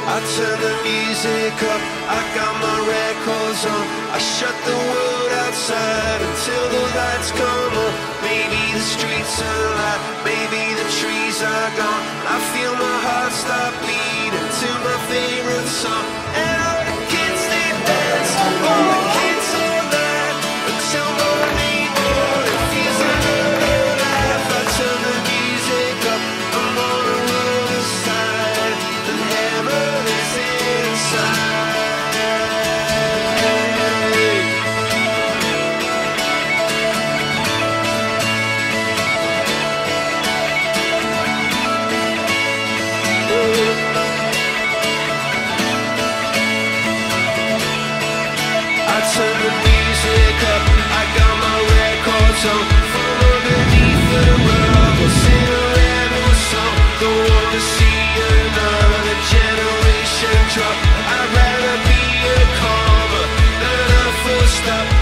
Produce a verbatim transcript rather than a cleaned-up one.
I turn the music up, I got my records on. I shut the world outside until the lights come on. Maybe the streets are alive, maybe the trees are gone. I feel my heart stop beating to my favorite song. And all the kids, they dance, all the kids all night until morning, morning feels like a real life. I turn the music up, I'm on the other side, and heaven is inside. I turn the music up, I got my records on. From underneath the rug, we'll sing a random song. Don't wanna see another generation drop. I'd rather be a comma than a full stop.